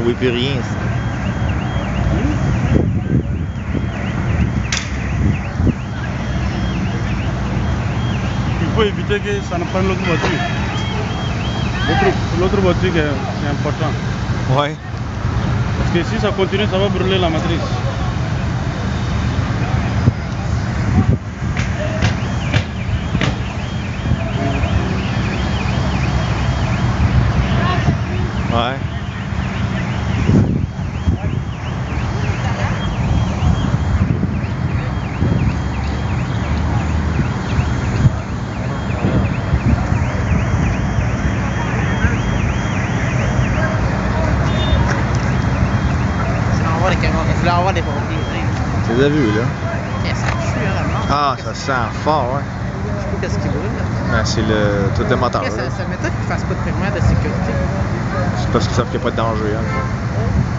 voit plus rien. Il faut éviter que ça ne prenne l'autre voiture. L'autre voiture est important. Ouais. Parce que si ça continue, ça va brûler la matrice. Ouais. Je voulais avoir des pompiers. Tu les as vus, là? Ça tue, vraiment. Ah, ça sent fort, ouais. Je sais pas qu'est-ce qui brûle, là. Ben, c'est le tout le moteur. Ça m'étonne qu'ils fassent pas de primaire de sécurité. C'est parce qu'ils savent qu'il n'y a pas de danger, hein.